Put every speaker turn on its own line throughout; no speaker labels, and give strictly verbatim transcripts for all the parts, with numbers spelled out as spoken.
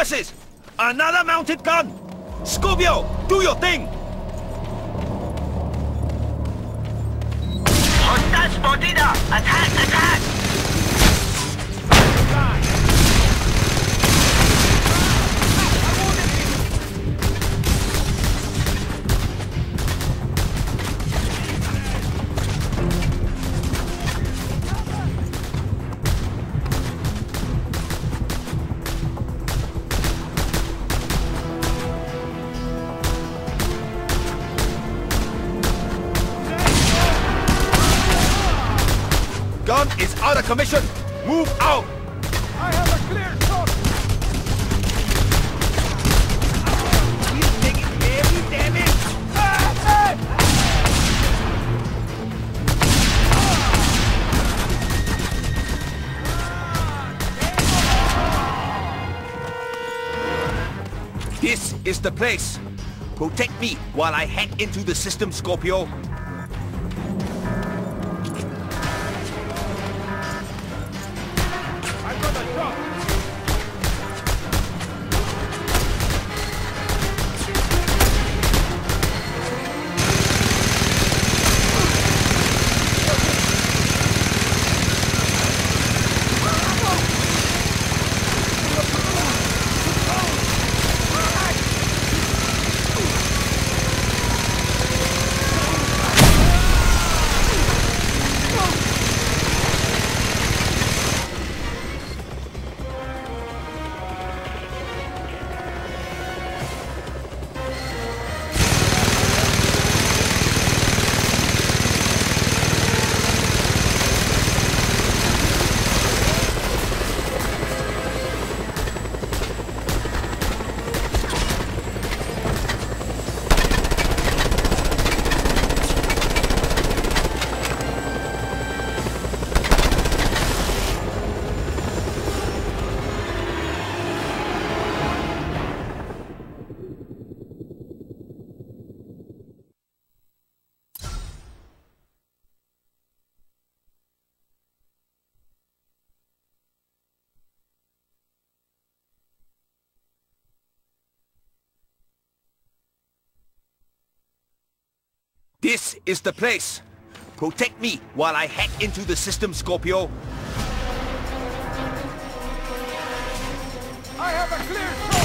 forces! Another mounted gun! Scorpio, do your thing!
Hostile spotted! Attack! Attack!
Gun is out of commission! Move out!
I have a clear shot!
He's taking heavy damage! This is the place! Protect me while I hack into the system, Scorpio! This is the place! Protect me while I hack into the system, Scorpio!
I have a clear shot!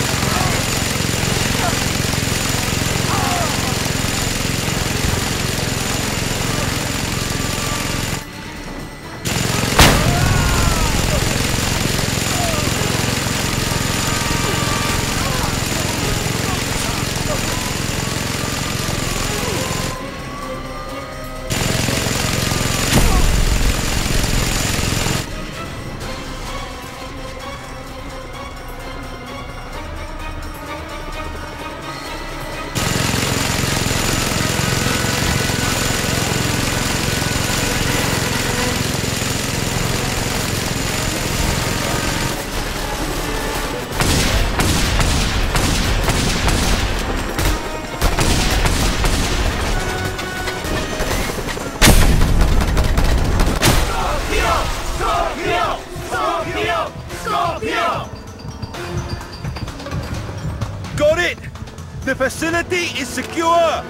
Got it! The facility is secure!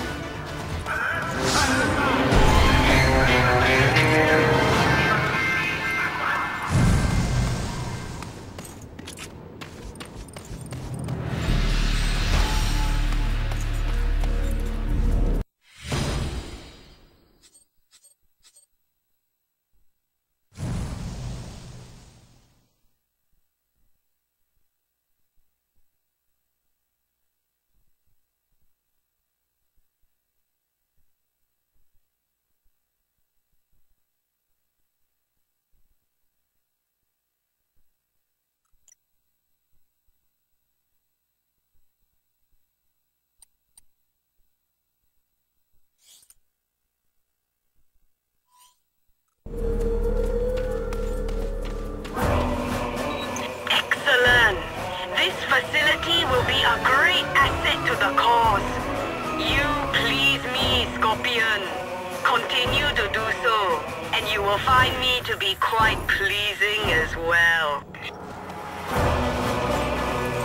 facility will be a great asset to the cause. You please me, Scorpion. Continue to do so, and you will find me to be quite pleasing as well.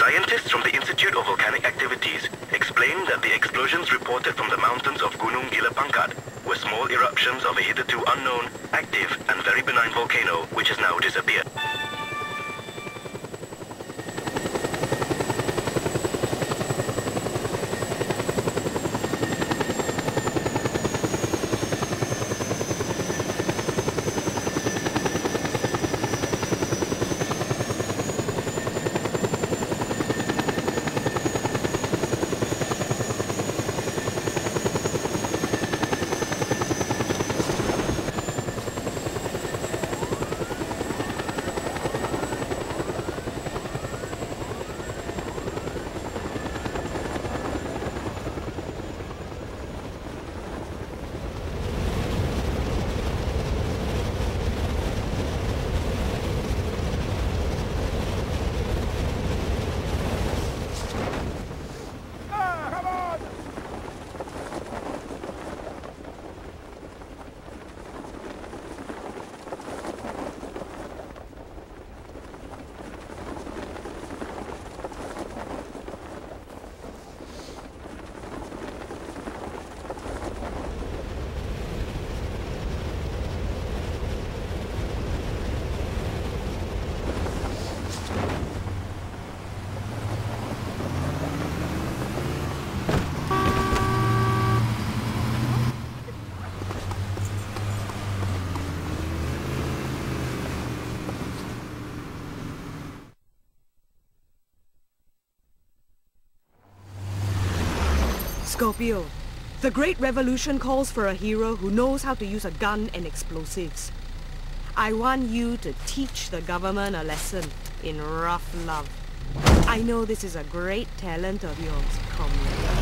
Scientists from the Institute of Volcanic Activities explained that the explosions reported from the mountains of Gunung Gila Pangkat were small eruptions of a hitherto unknown, active and very benign volcano which has now disappeared.
Scorpio, the Great Revolution calls for a hero who knows how to use a gun and explosives. I want you to teach the government a lesson in rough love. I know this is a great talent of yours, comrade.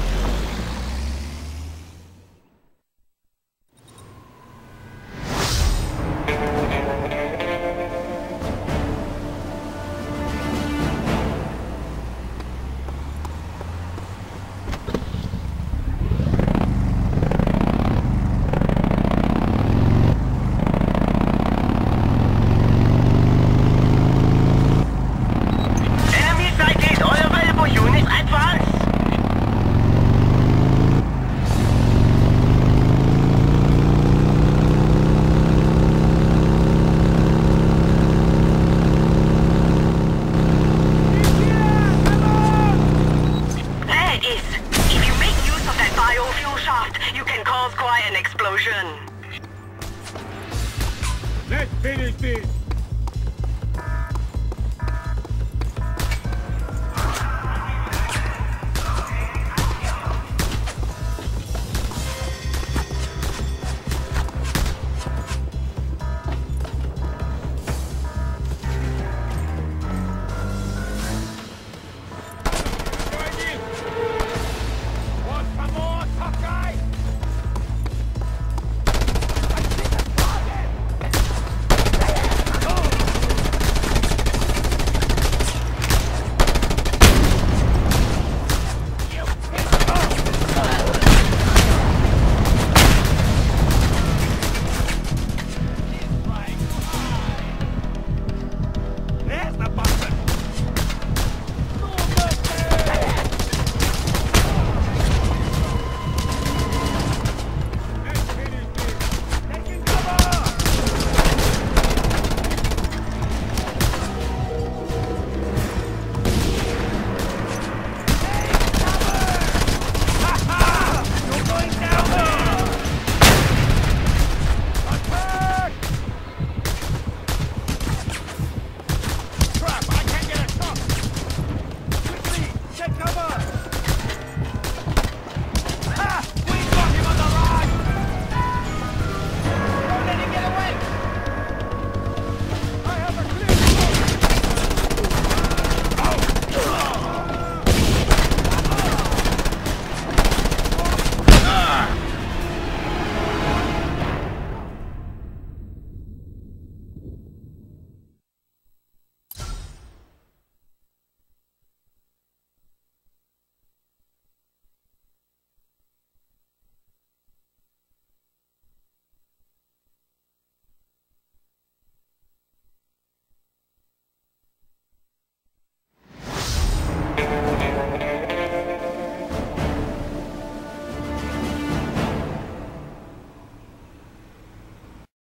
Let's finish this!